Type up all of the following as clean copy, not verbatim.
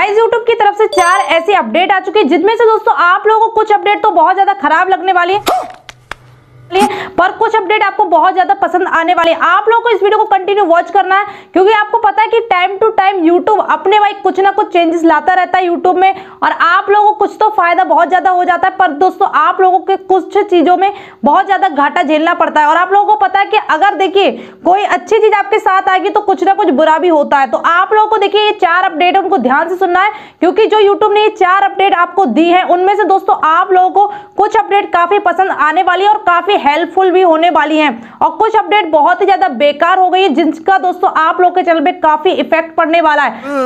Guys YouTube की तरफ से 4 ऐसी अपडेट आ चुकी है जिनमें से दोस्तों आप लोगों को कुछ अपडेट तो बहुत ज्यादा खराब लगने वाली है पर कुछ अपडेट आपको बहुत ज्यादा पसंद आने वाली है। आप लोगों को इस वीडियो को कंटिन्यू वॉच करना है क्योंकि आपको पता है कि टाइम टू टाइम यूट्यूब अपने भाई कुछ ना कुछ चेंजेस लाता रहता है यूट्यूब में और आप लोगों को कुछ तो फायदा बहुत ज्यादा हो जाता है पर दोस्तों आप लोगों के कुछ चीजों में बहुत ज्यादा घाटा झेलना पड़ता है। और आप लोगों को पता है कि अगर देखिए कोई अच्छी चीज आपके साथ आएगी तो कुछ ना कुछ बुरा भी होता है। तो आप लोगों को देखिए ये 4 अपडेट है उनको ध्यान से सुनना है क्योंकि जो यूट्यूब ने ये 4 अपडेट आपको दी है उनमें से दोस्तों आप लोगों को कुछ अपडेट काफी पसंद आने वाली है और काफी हेल्पफुल भी होने वाली हैं और कुछ अपडेट बहुत ही ज्यादा बेकार हो गई है जिनका दोस्तों आप लोग के चैनल पे काफी इफेक्ट पड़ने वाला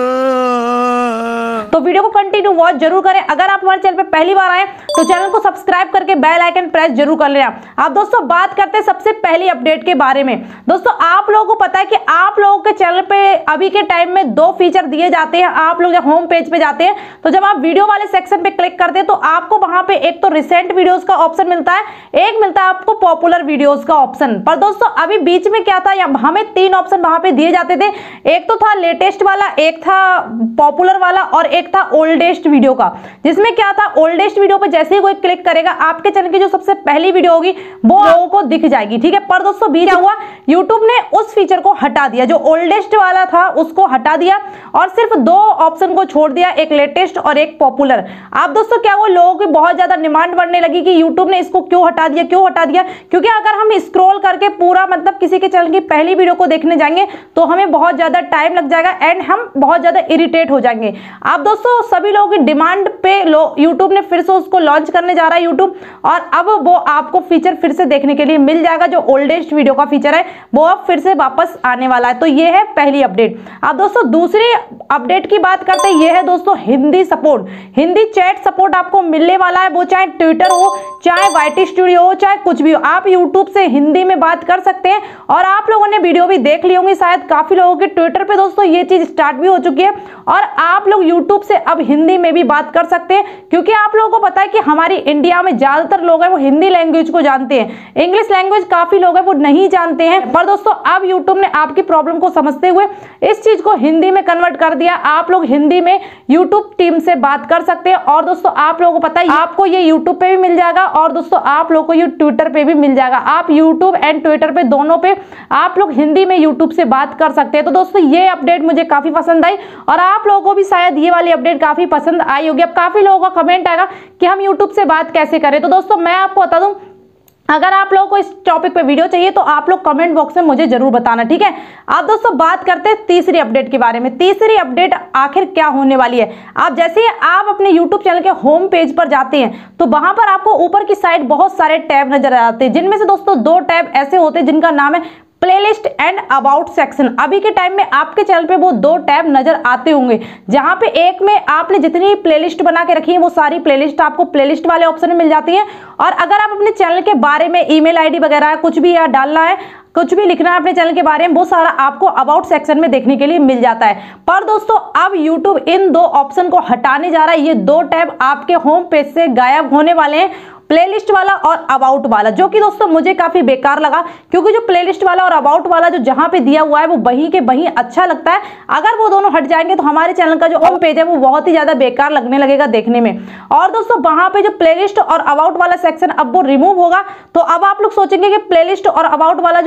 है। तो वीडियो को कंटिन्यू वॉच जरूर करें। अगर आप हमारे चैनल पे पहली बार आए तो चैनल को सब्सक्राइब करके बेल आइकन प्रेस जरूर कर लेना। आप दोस्तों बात करते हैं सबसे पहली अपडेट के बारे में। दोस्तों आप लोगों को पता है कि आप लोगों के चैनल पे अभी के टाइम में 2 फीचर दिए जाते हैं। आप लोग जब होम पेज पे जाते हैं तो जब आप वीडियो वाले सेक्शन पे क्लिक करते हैं तो आपको वहां पे एक तो रिसेंट वीडियोस का ऑप्शन मिलता है, एक मिलता है आपको पॉपुलर वीडियोस का ऑप्शन। पर दोस्तों अभी बीच में क्या था, हमें 3 ऑप्शन वहां पे दिए जाते थे। एक तो था लेटेस्ट वाला, एक था पॉपुलर वाला और एक था ओल्डेस्ट वीडियो का। जिसमें क्या था, ओल्डेस्ट वीडियो पे जैसे ही कोई क्लिक करेगा आपके चैनल की जो सबसे पहली वीडियो होगी वो लोगों को दिख जाएगी, ठीक है। पर दोस्तों बीच क्या हुआ, यूट्यूब ने उस फीचर को हटा दिया, जो ओल्डेस्ट वाला था उसको हटा दिया और सिर्फ 2 ऑप्शन को छोड़ दिया, एक लेटेस्ट और एक पॉपुलर। आप दोस्तों क्या वो लोगों की बहुत ज्यादा डिमांड बढ़ने लगी कि यूट्यूब ने इसको क्यों हटा दिया, क्यों हटा दिया, क्योंकि अगर हम स्क्रॉल करके पूरा मतलब किसी के चैनल की पहली वीडियो को देखने जाएंगे तो हमें बहुत ज्यादा टाइम लग जाएगा एंड हम बहुत ज्यादा इरिटेट हो जाएंगे। आप दोस्तों सभी लोगों की डिमांड पे यूट्यूब ने फिर से उसको लॉन्च करने जा रहा है यूट्यूब, और अब वो आपको फीचर फिर से देखने के लिए मिल जाएगा। जो ओल्डेस्ट वीडियो का फीचर है वो अब फिर से वापस आने वाला है। तो ये है पहली अपडेट। अब दोस्तों दूसरी अपडेट की बात करते हैं, ये है दोस्तों Hindi support, Hindi chat support आपको मिलने वाला है। वो चाहे ट्विटर हो, चाहे वाईटी स्टूडियो हो, चाहे कुछ भी हो, आप यूट्यूब से हिंदी में बात कर सकते हैं। और आप लोगों ने वीडियो भी देख ली होंगी शायद, काफी लोगों के ट्विटर पे दोस्तों ये चीज स्टार्ट भी हो चुकी है और आप लोग यूट्यूब से अब हिंदी में भी बात कर सकते हैं क्योंकि आप लोगों को पता है कि हमारी इंडिया में ज्यादातर लोग हैं वो हिंदी लैंग्वेज को जानते हैं, इंग्लिश लैंग्वेज काफी लोग हैं वो नहीं जानते हैं। पर दोस्तों अब यूट्यूब ने आपकी प्रॉब्लम को समझते हुए इस चीज को हिंदी में कन्वर्ट कर दिया। आप लोग हिंदी में यूट्यूब टीम से बात कर सकते हैं और दोस्तों आप लोगों को पता है आपको ये यूट्यूब पे भी मिल जाएगा और दोस्तों आप लोगों को ये ट्विटर पे भी मिल जाएगा। आप यूट्यूब एंड ट्विटर पे दोनों पे आप लोग हिंदी में यूट्यूब से बात कर सकते हैं। तो दोस्तों ये अपडेट मुझे काफी पसंद आई और आप लोगों को भी शायद ये वाली अपडेट काफी पसंद आई होगी। अब काफी लोगों का कमेंट आएगा कि हम यूट्यूब से बात कैसे करें। तो दोस्तों मैं आपको बता दूं, अगर आप लोगों को इस टॉपिक पे वीडियो चाहिए तो आप लोग कमेंट बॉक्स में मुझे जरूर बताना, ठीक है। आप दोस्तों बात करते हैं तीसरी अपडेट के बारे में। तीसरी अपडेट आखिर क्या होने वाली है, आप जैसे ही आप अपने YouTube चैनल के होम पेज पर जाते हैं तो वहां पर आपको ऊपर की साइड बहुत सारे टैब नजर आते हैं, जिनमें से दोस्तों 2 टैब ऐसे होते हैं जिनका नाम है प्लेलिस्ट एंड अबाउट सेक्शन। अभी के टाइम में आपके चैनल पे वो 2 टैब नजर आते होंगे, जहां पे एक में आपने जितनी प्लेलिस्ट बना के रखी है वो सारी प्लेलिस्ट आपको प्लेलिस्ट वाले ऑप्शन में मिल जाती है। और अगर आप अपने चैनल के बारे में ईमेल आईडी वगैरह कुछ भी या डालना है, कुछ भी लिखना है अपने चैनल के बारे में, वो सारा आपको अबाउट सेक्शन में देखने के लिए मिल जाता है। पर दोस्तों अब यूट्यूब इन 2 ऑप्शन को हटाने जा रहा है। ये 2 टैब आपके होम पेज से गायब होने वाले हैं, प्लेलिस्ट वाला और अबाउट वाला, जो कि दोस्तों मुझे काफी बेकार लगा क्योंकि जो प्लेलिस्ट वाला और अबाउट वाला जो जहां पे दिया हुआ है वो वहीं के वहीं अच्छा लगता है। अगर वो दोनों हट जाएंगे तो हमारे चैनल का जो होम पेज है वो बहुत ही ज्यादा बेकार लगने लगेगा देखने में। और दोस्तों वहां पे जो प्लेलिस्ट और अबाउट वाला सेक्शन अब वो रिमूव होगा तो अब आप लोग सोचेंगे कि प्लेलिस्ट और अबाउट वाला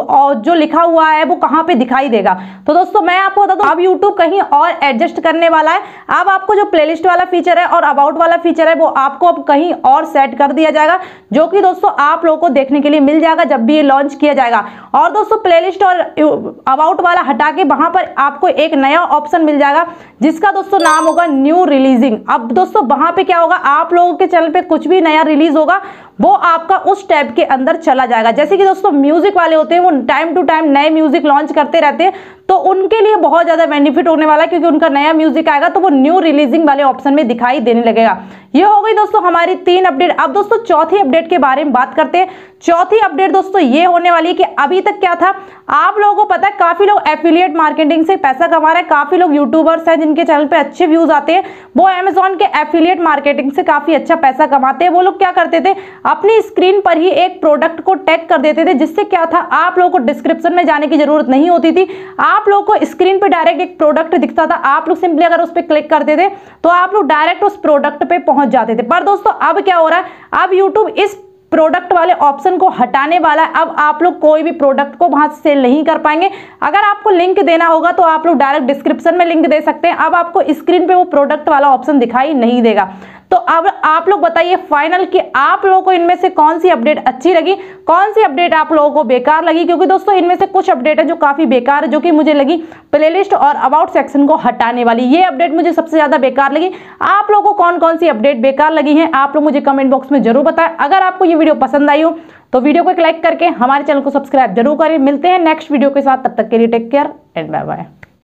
जो लिखा हुआ है वो कहां पे दिखाई देगा। तो दोस्तों मैं आपको बता दूं, अब यूट्यूब कहीं और एडजस्ट करने वाला है। अब आपको जो प्लेलिस्ट वाला फीचर है और अबाउट वाला फीचर है वो आपको अब कहीं और सेट कर दिया जाएगा, जो कि दोस्तों आप लोगों को देखने के लिए मिल जाएगा जब भी ये लॉन्च किया जाएगा। और दोस्तों प्लेलिस्ट और अबाउट वाला हटा के वहां पर आपको एक नया ऑप्शन मिल जाएगा जिसका दोस्तों नाम होगा न्यू रिलीजिंग। अब दोस्तों वहां पे क्या होगा, आप लोगों के चैनल पे कुछ भी नया रिलीज होगा वो आपका उस टैब के अंदर चला जाएगा। जैसे कि दोस्तों म्यूजिक वाले होते हैं वो टाइम टू टाइम नए म्यूजिक लॉन्च करते रहते हैं, तो उनके लिए बहुत ज्यादा बेनिफिट होने वाला है क्योंकि उनका नया म्यूजिक आएगा तो वो न्यू रिलीजिंग वाले ऑप्शन में दिखाई देने लगेगा। ये हो गई दोस्तों हमारी 3 अपडेट। अब दोस्तों चौथी अपडेट के बारे में बात करते हैं। चौथी अपडेट दोस्तों ये होने वाली है कि अभी तक क्या था, आप लोगों को पता है काफी लोग एफिलिएट मार्केटिंग से पैसा कमा रहे हैं। काफी लोग यूट्यूबर्स हैं जिनके चैनल पे अच्छे व्यूज आते हैं, वो अमेजॉन के एफिलिएट मार्केटिंग से काफी अच्छा पैसा कमाते हैं। वो लोग क्या करते थे, अपनी स्क्रीन पर ही एक प्रोडक्ट को टैग कर देते थे, जिससे क्या था आप लोगों को डिस्क्रिप्शन में जाने की जरूरत नहीं होती थी। आप लोगों को स्क्रीन पे डायरेक्ट एक प्रोडक्ट दिखता था, आप लोग सिंपली अगर उस पर क्लिक करते थे तो आप लोग डायरेक्ट उस प्रोडक्ट पे पहुंच जाते थे। पर दोस्तों अब क्या हो रहा है, अब यूट्यूब इस प्रोडक्ट वाले ऑप्शन को हटाने वाला है। अब आप लोग कोई भी प्रोडक्ट को वहां से सेल नहीं कर पाएंगे। अगर आपको लिंक देना होगा तो आप लोग डायरेक्ट डिस्क्रिप्शन में लिंक दे सकते हैं। अब आपको स्क्रीन पे वो प्रोडक्ट वाला ऑप्शन दिखाई नहीं देगा। तो अब आप लोग बताइए फाइनल कि आप लोगों को इनमें से कौन सी अपडेट अच्छी लगी, कौन सी अपडेट आप लोगों को बेकार लगी। क्योंकि दोस्तों इनमें से कुछ अपडेट है जो काफी बेकार है, जो कि मुझे लगी प्लेलिस्ट और अबाउट सेक्शन को हटाने वाली। ये अपडेट मुझे सबसे ज्यादा बेकार लगी। आप लोगों को कौन कौन सी अपडेट बेकार लगी है आप लोग मुझे कमेंट बॉक्स में जरूर बताएं। अगर आपको ये वीडियो पसंद आई हो तो वीडियो को एक लाइक करके हमारे चैनल को सब्सक्राइब जरूर करें। मिलते हैं नेक्स्ट वीडियो के साथ, तब तक के लिए take care and bye bye.